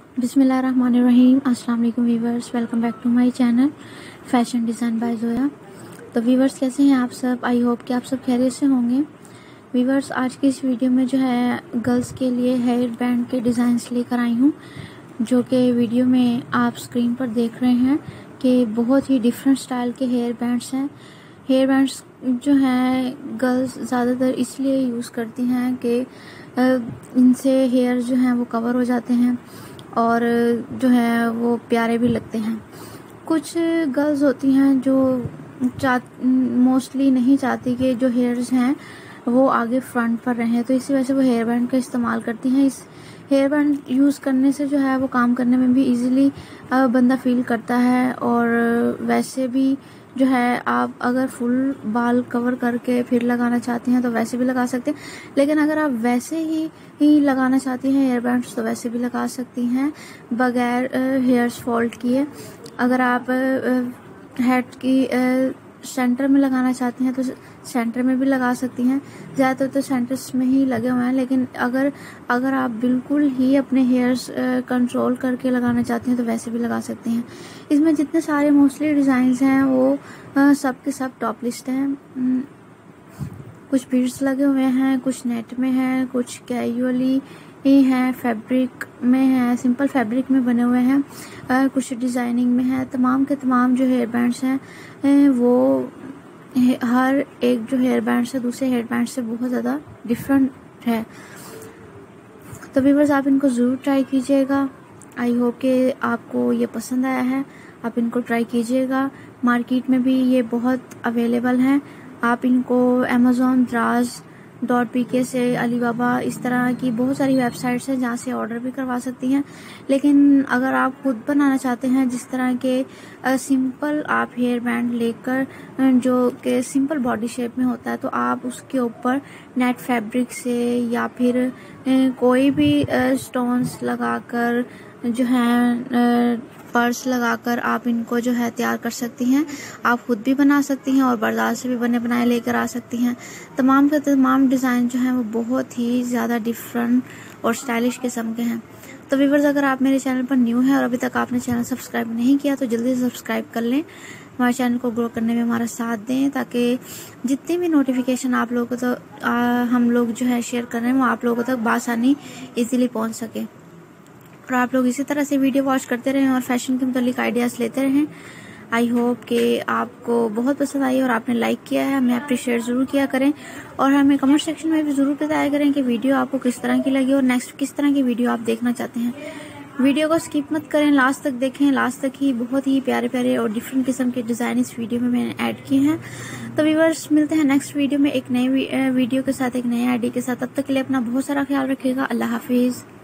बिस्मिल्लाहिर्रहमानिर्रहीम। अस्सलाम वालेकुम viewers, welcome back to my channel fashion design by Zoya. तो वीवर्स कैसे हैं आप सब? आई होप कि आप सब खैरियत से होंगे। वीवर्स आज की इस वीडियो में जो है गर्ल्स के लिए हेयर बैंड के डिज़ाइंस लेकर आई हूँ, जो कि वीडियो में आप स्क्रीन पर देख रहे हैं कि बहुत ही डिफरेंट स्टाइल के हेयर बैंड्स हैं। हेयर बैंड्स जो हैं गर्ल्स ज़्यादातर इसलिए यूज़ करती हैं कि इनसे हेयर जो हैं वो कवर हो जाते हैं और जो है वो प्यारे भी लगते हैं। कुछ गर्ल्स होती हैं जो मोस्टली नहीं चाहती कि जो हेयर्स हैं वो आगे फ्रंट पर रहें, तो इसी वजह से वो हेयर बैंड का इस्तेमाल करती हैं। इस हेयर बैंड यूज़ करने से जो है वो काम करने में भी इजीली बंदा फील करता है, और वैसे भी जो है आप अगर फुल बाल कवर करके फिर लगाना चाहती हैं तो वैसे भी लगा सकते हैं, लेकिन अगर आप वैसे ही लगाना चाहती हैं हेयर बैंड्स तो वैसे भी लगा सकती हैं बगैर हेयर्स फॉल्ट किए। अगर आप हेड की सेंटर में लगाना चाहती हैं तो सेंटर में भी लगा सकती हैं। ज़्यादातर तो सेंटर्स में ही लगे हुए हैं, लेकिन अगर आप बिल्कुल ही अपने हेयर्स कंट्रोल करके लगाना चाहती हैं तो वैसे भी लगा सकती हैं। इसमें जितने सारे मोस्टली डिज़ाइंस हैं वो सब के सब टॉप लिस्ट हैं। कुछ बीड्स लगे हुए हैं, कुछ नेट में हैं, कुछ कैजुअली ही हैं, फैब्रिक में है, सिंपल फैब्रिक में बने हुए हैं, कुछ डिज़ाइनिंग में है। तमाम के तमाम जो हेयर बैंड्स हैं वो हर एक जो हेयर बैंड से दूसरे हेयर बैंड से बहुत ज़्यादा डिफरेंट है। तो व्यूअर्स आप इनको ज़रूर ट्राई कीजिएगा। आई होप कि आपको ये पसंद आया है, आप इनको ट्राई कीजिएगा। मार्केट में भी ये बहुत अवेलेबल हैं। आप इनको अमेज़ॉन, Draz.pk से, अलीबाबा, इस तरह की बहुत सारी वेबसाइट्स हैं जहाँ से ऑर्डर भी करवा सकती हैं। लेकिन अगर आप खुद बनाना चाहते हैं जिस तरह के सिंपल आप हेयर बैंड लेकर जो कि सिंपल बॉडी शेप में होता है, तो आप उसके ऊपर नेट फैब्रिक से या फिर कोई भी स्टोन्स लगाकर जो है पर्स लगाकर आप इनको जो है तैयार कर सकती हैं। आप खुद भी बना सकती हैं और बाजार से भी बने बनाए लेकर आ सकती हैं। तमाम के तमाम डिज़ाइन जो हैं वो बहुत ही ज़्यादा डिफरेंट और स्टाइलिश किस्म के हैं। तो व्यूअर्स अगर आप मेरे चैनल पर न्यू हैं और अभी तक आपने चैनल सब्सक्राइब नहीं किया तो जल्दी से सब्सक्राइब कर लें, हमारे चैनल को ग्रो करने में हमारा साथ दें, ताकि जितनी भी नोटिफिकेशन आप लोगों को हम लोग जो है शेयर कर रहे हैं वो आप लोगों तक बआसानी ईजीली पहुँच सके। और आप लोग इसी तरह से वीडियो वॉच करते रहें और फैशन के मुतालिक आइडियाज़ लेते रहें। आई होप कि आपको बहुत पसंद आई और आपने लाइक किया है, हमें अप्रिशिएट ज़रूर किया करें और हमें कमेंट सेक्शन में भी ज़रूर बताया करें कि वीडियो आपको किस तरह की लगी और नेक्स्ट किस तरह की वीडियो आप देखना चाहते हैं। वीडियो को स्किप मत करें, लास्ट तक देखें। लास्ट तक ही बहुत ही प्यारे प्यारे और डिफरेंट किस्म के डिज़ाइन इस वीडियो में मैंने ऐड किए हैं। तो व्यूअर्स मिलते हैं नेक्स्ट वीडियो में एक नए वीडियो के साथ, एक नए आईडी के साथ। तब तक के लिए अपना बहुत सारा ख्याल रखिएगा। अल्लाह हाफिज़।